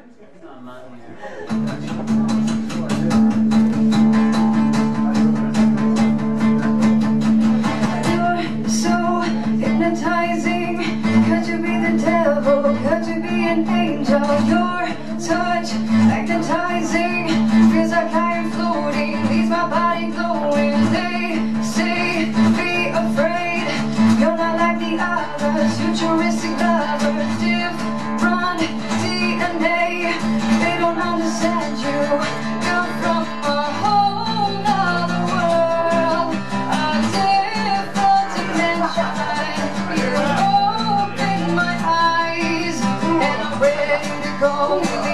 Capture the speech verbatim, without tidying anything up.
You're so hypnotizing. Could you be the devil? Could you be an angel? Your touch magnetizing. Feels like I am floating. Leaves my body glowing. They say be afraid. You're not like the others. Futuristic lovers. Different D N A. They don't understand you. You're from a whole nother world. A different dimension. You open my eyes, and I'm ready to go.